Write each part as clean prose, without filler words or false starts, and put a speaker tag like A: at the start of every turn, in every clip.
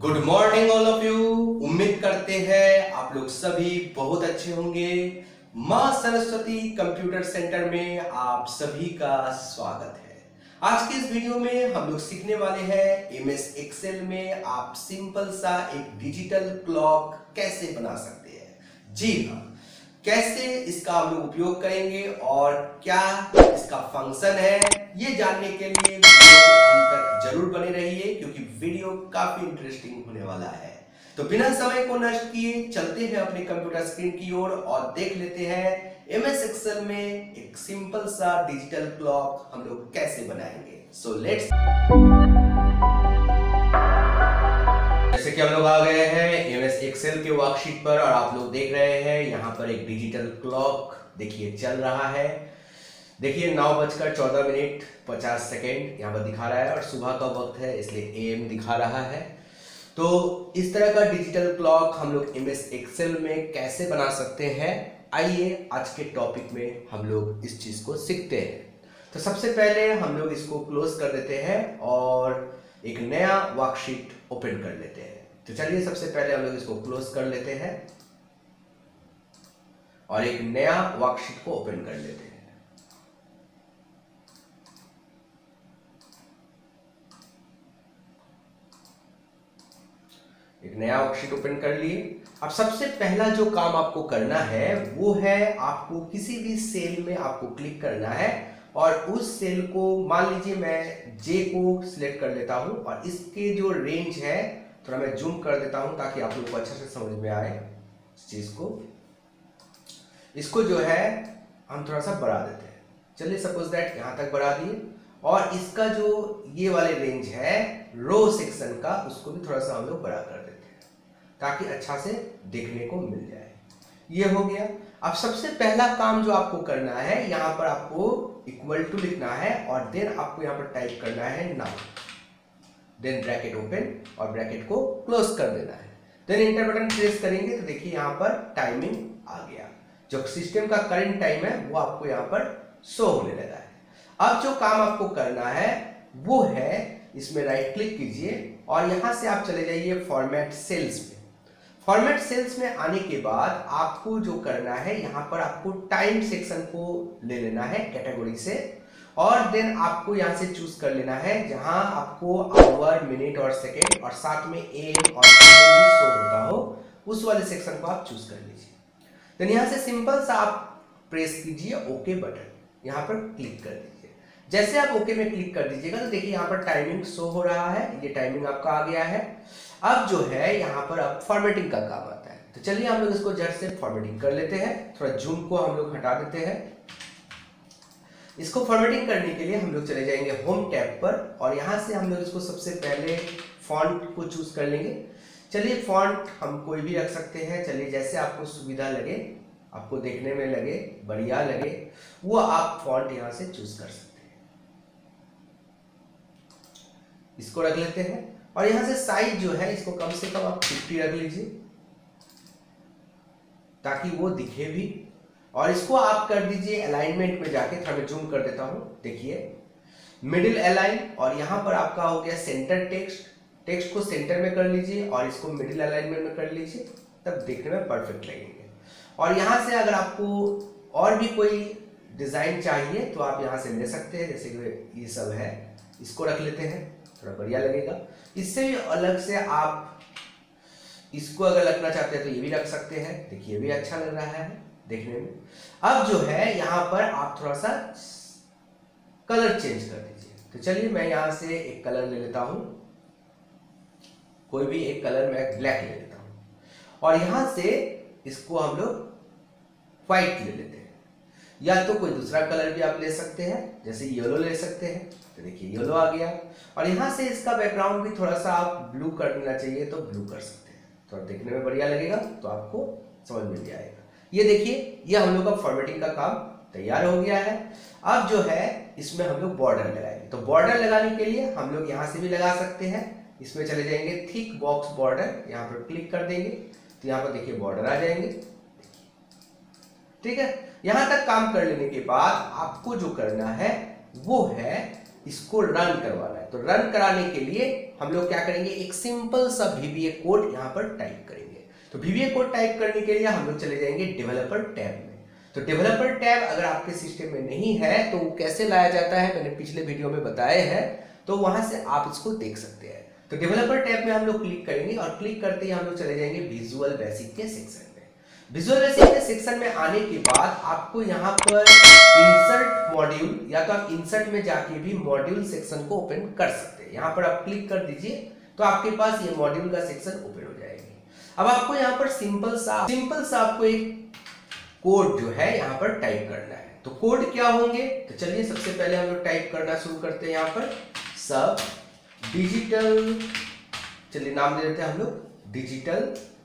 A: Good morning all of you. उम्मीद करते हैं आप लोग सभी बहुत अच्छे होंगे। मां सरस्वती कंप्यूटर सेंटर में आप सभी का स्वागत है। आज की इस वीडियो में हम लोग सीखने वाले हैं एमएस एक्सेल में आप सिंपल सा एक डिजिटल क्लॉक कैसे बना सकते हैं। जी हाँ, कैसे इसका हम लोग उपयोग करेंगे और क्या इसका फंक्शन है, ये जानने के लिए वीडियो के अंत तक जरूर बने रहिए क्योंकि वीडियो काफी इंटरेस्टिंग होने वाला है। तो बिना समय को नष्ट किए चलते हैं अपने कंप्यूटर स्क्रीन की ओर और देख लेते हैं एमएस एक्सेल में एक सिंपल सा डिजिटल क्लॉक हम लोग कैसे बनाएंगे। So let's. जैसे कि हम लोग आ गए हैं एमएस एक्सेल के वर्कशीट पर और आप लोग देख रहे हैं यहाँ पर एक डिजिटल क्लॉक देखिए चल रहा है। देखिए 9:14 यहाँ पर दिखा रहा है और सुबह का वक्त है इसलिए एम दिखा रहा है। तो इस तरह का डिजिटल क्लॉक हम लोग एमएस एक्सेल में कैसे बना सकते हैं, आइए आज के टॉपिक में हम लोग इस चीज को सीखते हैं। तो सबसे पहले हम लोग इसको क्लोज कर देते हैं और एक नया वर्कशीट ओपन कर लेते हैं। तो चलिए सबसे पहले हम लोग इसको क्लोज कर लेते हैं और एक नया वर्कशीट को ओपन कर लेते हैं। एक नया वर्कशीट ओपन कर लिए। अब सबसे पहला जो काम आपको करना है वो है आपको किसी भी सेल में आपको क्लिक करना है और उस सेल को मान लीजिए मैं जे को सिलेक्ट कर लेता हूं और इसके जो रेंज है थोड़ा मैं जूम कर देता हूं ताकि आप लोगों को अच्छे से समझ में आए इस चीज को। इसको जो है हम थोड़ा सा बढ़ा देते हैं। चलिए सपोज दैट यहां तक बढ़ा दिए और इसका जो ये वाले रेंज है रो सेक्शन का उसको भी थोड़ा सा हम लोग बड़ा कर देते हैं ताकि अच्छा से देखने को मिल जाए। ये हो गया। अब सबसे पहला काम जो आपको करना है यहां पर आपको इक्वल टू लिखना है और देन आपको यहां पर टाइप करना है नाउ, देन ब्रैकेट ओपन और ब्रैकेट को क्लोज कर देना है। देन इंटर बटन प्रेस करेंगे तो देखिए यहां पर टाइमिंग आ गया। जो सिस्टम का करंट टाइम है वो आपको यहां पर शो होने लगा है। अब जो काम आपको करना है वो है इसमें राइट क्लिक कीजिए और यहां से आप चले जाइए फॉर्मेट सेल्स में। फॉर्मेट सेल्स में आने के बाद आपको जो करना है यहां पर आपको टाइम सेक्शन को ले लेना है कैटेगरी से और देन आपको यहां से चूज कर लेना है जहां आपको आवर, मिनट और सेकेंड और साथ में एम और भी शो होता हो उस वाले सेक्शन को आप चूज कर लीजिए। देन यहां से सिंपल सा आप प्रेस कीजिए ओके बटन, यहां पर क्लिक कर दीजिए। जैसे आप ओके में क्लिक कर दीजिएगा तो देखिए यहां पर टाइमिंग शो हो रहा है, ये टाइमिंग आपका आ गया है। अब जो है यहां पर अब फॉर्मेटिंग का काम आता है। तो चलिए हम लोग इसको झट से फॉर्मेटिंग कर लेते हैं। थोड़ा जूम को हम लोग हटा देते हैं। इसको फॉर्मेटिंग करने के लिए हम लोग चले जाएंगे होम टैब पर और यहां से हम लोग इसको सबसे पहले फॉन्ट को चूज कर लेंगे। चलिए फॉन्ट हम कोई भी रख सकते हैं, चलिए जैसे आपको सुविधा लगे, आपको देखने में लगे, बढ़िया लगे, वो आप फॉन्ट यहां से चूज कर सकते हैं। इसको रख लेते हैं और यहां से साइज जो है इसको कम से कम आप 50 रख लीजिए ताकि वो दिखे भी। और इसको आप कर दीजिए अलाइनमेंट में जाके, थोड़ा मैं जूम कर देता हूं, देखिए मिडिल अलाइन और यहां पर आपका हो गया सेंटर टेक्स्ट। टेक्स्ट को सेंटर में कर लीजिए और इसको मिडिल अलाइनमेंट में कर लीजिए, तब देखने में परफेक्ट लगेंगे। और यहां से अगर आपको और भी कोई डिजाइन चाहिए तो आप यहां से ले सकते हैं, जैसे कि ये सब है, इसको रख लेते हैं, थोड़ा बढ़िया लगेगा। इससे भी अलग से आप इसको अगर रखना चाहते हैं तो ये भी रख सकते हैं, देखिए ये भी अच्छा लग रहा है देखने में। अब जो है यहां पर आप थोड़ा सा कलर चेंज कर दीजिए। तो चलिए मैं यहां से एक कलर ले लेता हूं, कोई भी एक कलर मैं ब्लैक ले लेता हूं और यहां से इसको हम लोग व्हाइट ले लेते हैं। या तो कोई दूसरा कलर भी आप ले सकते हैं, जैसे येलो ले सकते हैं। तो देखिए येलो आ गया और यहां से इसका बैकग्राउंड भी थोड़ा सा आप ब्लू कर देना चाहिए तो ब्लू कर सकते हैं, थोड़ा देखने में बढ़िया लगेगा, तो आपको समझ में भी आएगा। ये देखिए ये हम लोग का फॉर्मेटिंग का काम तैयार हो गया है। अब जो है इसमें हम लोग बॉर्डर लगाएंगे। तो बॉर्डर लगाने के लिए हम लोग यहां से भी लगा सकते हैं। इसमें चले जाएंगे थिक बॉक्स बॉर्डर, यहां पर क्लिक कर देंगे तो यहां पर देखिए बॉर्डर आ जाएंगे, ठीक है। यहां तक काम कर लेने के बाद आपको जो करना है वो है इसको रन करवाना है। तो रन कराने के लिए हम लोग क्या करेंगे, एक सिंपल सा VBA कोड यहाँ पर टाइप करेंगे। तो VBA कोड टाइप करने के लिए हम लोग चले जाएंगे डेवलपर टैब में। तो डेवलपर टैब अगर आपके सिस्टम में नहीं है तो वो कैसे लाया जाता है, मैंने पिछले वीडियो में बताया है, तो वहां से आप इसको देख सकते हैं। तो डेवलपर टैब में हम लोग क्लिक करेंगे और क्लिक करते ही हम लोग चले जाएंगे विजुअल बेसिक के सेक्शन में। विजुअल बेसिक के सेक्शन में आने के बाद आपको यहाँ पर इंसर्ट मॉड्यूल, या तो आप इंसर्ट में जाके भी मॉड्यूल सेक्शन को ओपन कर सकते हैं। यहाँ पर आप क्लिक कर दीजिए तो आपके पास ये मॉड्यूल का सेक्शन ओपन हो जाएगी। अब आपको यहाँ पर सिंपल सा आपको एक कोड जो है यहाँ पर टाइप करना है। तो कोड क्या होंगे, तो चलिए सबसे पहले हम लोग टाइप करना शुरू करते हैं। यहाँ पर सब डिजिटल, चलिए नाम दे देते हैं हम लोग डिजिटल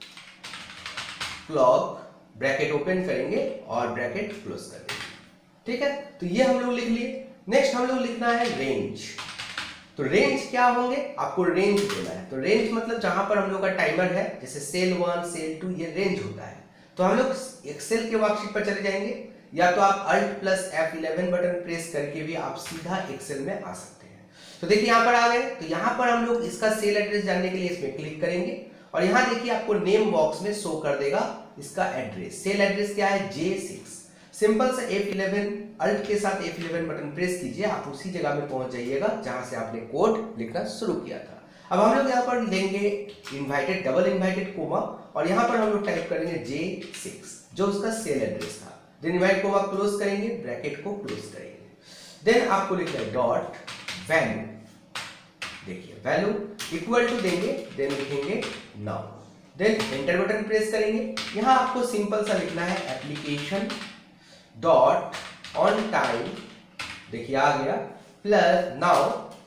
A: क्लॉक, ब्रैकेट ओपन करेंगे और ब्रैकेट क्लोज कर देंगे। ठीक है, तो ये हम लोग लिख लिए। नेक्स्ट हम लोग लिखना है रेंज। तो रेंज क्या होंगे, आपको रेंज देना है। तो रेंज मतलब जहां पर हम लोग का टाइमर है, जैसे सेल 1 सेल 2 ये रेंज होता है। तो हम लोग एक्सेल के वर्कशीट पर चले जाएंगे, या तो आप Alt + F11 बटन प्रेस करके भी आप सीधा एक्सेल में आ सकते हैं। तो देखिए यहाँ पर आ गए। तो यहाँ पर हम लोग इसका सेल एड्रेस जानने के लिए इसमें क्लिक करेंगे और यहाँ देखिए आपको नेम बॉक्स में शो कर देगा इसका एड्रेस। सेल एड्रेस क्या है, J6। सिंपल से F11 Alt के साथ F11 बटन प्रेस कीजिए, आप उसी जगह में पहुंच जाइएगा जहां से आपने कोड लिखना शुरू किया था। अब हम लोग यहाँ पर लेंगे इनवाइटेड, डबल इनवाइटेड कोमा, और यहाँ पर हम लोग टाइप करेंगे J6 जो उसका सेल एड्रेस था। देन इनवाइट कोमा क्लोज करेंगे, ब्रैकेट को क्लोज करेंगे। देन आपको लिखना है डॉट वैल्यू, देखिए वैल्यू इक्वल टू देंगे, देन लिखेंगे now, then enter button press करेंगे। यहाँ आपको सिंपल सा लिखना है एप्लीकेशन डॉट ऑन टाइम, देखिए आ गया, plus now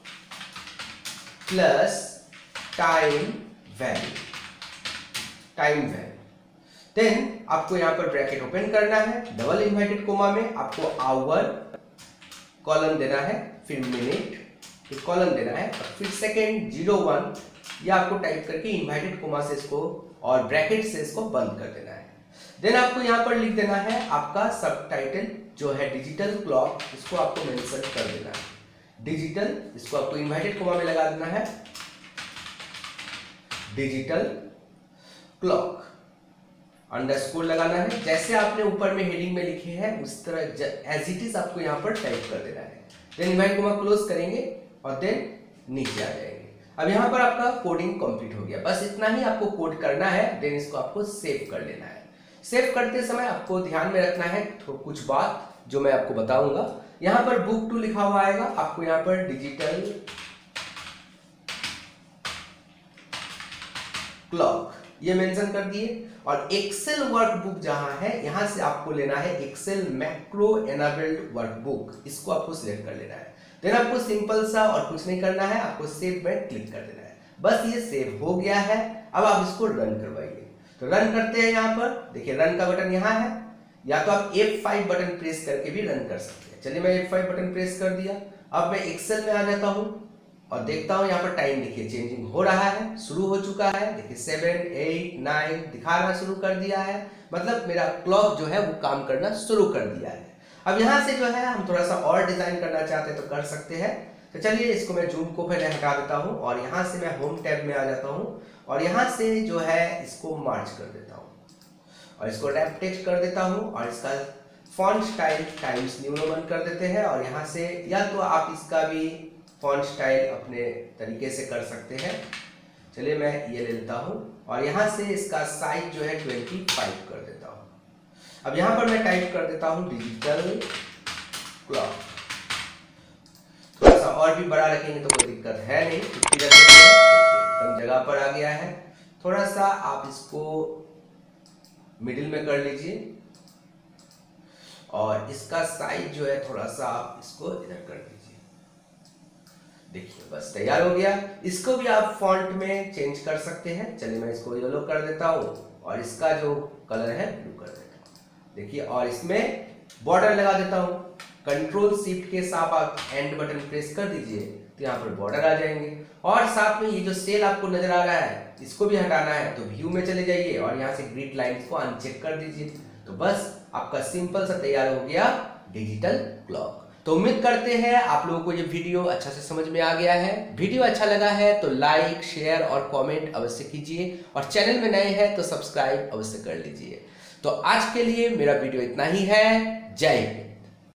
A: plus time value, then आपको यहां पर ब्रैकेट ओपन करना है, डबल इनवर्टेड कोमा में आपको आवर कॉलन देना है, फिर मिनट, फिर कॉलन देना है, फिर सेकेंड 01 ये आपको टाइप करके इनवर्टेड कोमा से इसको और ब्रैकेट से इसको बंद कर देना है। देन आपको यहां पर लिख देना है आपका सबटाइटल जो है डिजिटल क्लॉक, इसको आपको मेंशन कर देना है डिजिटल, इसको आपको इनवर्टेड कोमा में लगा देना है डिजिटल क्लॉक, अंडरस्कोर लगाना है, जैसे आपने ऊपर में हेडिंग में लिखे हैं उस तरह एज इट इज आपको यहाँ पर टाइप कर देना है। देन इनवर्टेड कोमा क्लोज करेंगे और देन नीचे आ जाएंगे। अब यहाँ पर आपका कोडिंग कंप्लीट हो गया, बस इतना ही आपको कोड करना है। देन इसको आपको सेव कर लेना है। सेव करते समय आपको ध्यान में रखना है तो कुछ बात जो मैं आपको बताऊंगा। यहाँ पर बुक 2 लिखा हुआ आएगा, आपको यहाँ पर डिजिटल क्लॉक ये मेंशन कर दिए, और एक्सेल वर्कबुक जहां है यहां से आपको लेना है एक्सेल मैक्रो एनेबल्ड वर्कबुक, इसको आपको सिलेक्ट कर लेना है। देन आपको सिंपल सा और कुछ नहीं करना है, आपको सेव में क्लिक कर देना है। बस ये सेव हो गया है। अब आप इसको रन करवाइए। तो रन करते हैं, यहाँ पर देखिए रन का बटन यहाँ है, या तो आप F5 बटन प्रेस करके भी रन कर सकते हैं। चलिए मैं F5 बटन प्रेस कर दिया। अब मैं एक्सेल में आ जाता हूँ और देखता हूँ यहाँ पर टाइम देखिए चेंजिंग हो रहा है, शुरू हो चुका है। देखिए 7, 8, 9 दिखाना शुरू कर दिया है, मतलब मेरा क्लॉक जो है वो काम करना शुरू कर दिया है। अब यहाँ से जो है हम थोड़ा सा और डिजाइन करना चाहते हैं तो कर सकते हैं। तो चलिए इसको मैं जूम को पहले हटा देता हूँ और यहाँ से मैं होम टैब में आ जाता हूँ और यहाँ से जो है इसको मार्च कर देता हूँ और इसको रैप टेक्स्ट कर देता हूँ और इसका font style Times New Roman कर देते हैं। और यहाँ से या तो आप इसका भी फॉन्ट स्टाइल अपने तरीके से कर सकते हैं। चलिए मैं ये ले लेता हूँ और यहाँ से इसका साइज जो है 25 कर देता हूँ। अब यहाँ पर मैं टाइप कर देता हूँ डिजिटल क्लॉक। थोड़ा सा और भी बड़ा रखेंगे तो कोई दिक्कत है नहीं, एकदम जगह पर आ गया है। थोड़ा सा आप इसको मिडिल में कर लीजिए और इसका साइज जो है थोड़ा सा आप इसको इधर कर दीजिए। देखिए बस तैयार हो गया। इसको भी आप फॉन्ट में चेंज कर सकते हैं। चलिए मैं इसको येलो कर देता हूँ और इसका जो कलर है ब्लू कर देता हूँ। देखिए और इसमें बॉर्डर लगा देता हूँ। कंट्रोल शिफ्ट के साथ आप एंड बटन प्रेस कर दीजिए तो यहाँ पर बॉर्डर आ जाएंगे। और साथ में ये जो सेल आपको नजर आ रहा है इसको भी हटाना है तो व्यू में चले जाइए और यहाँ से ग्रिड लाइंस को अनचेक कर दीजिए। तो बस आपका सिंपल सा तैयार हो गया डिजिटल क्लॉक। तो उम्मीद करते हैं आप लोगों को ये वीडियो अच्छा से समझ में आ गया है। वीडियो अच्छा लगा है तो लाइक, शेयर और कमेंट अवश्य कीजिए और चैनल में नए हैं तो सब्सक्राइब अवश्य कर लीजिए। तो आज के लिए मेरा वीडियो इतना ही है। जय हिंद।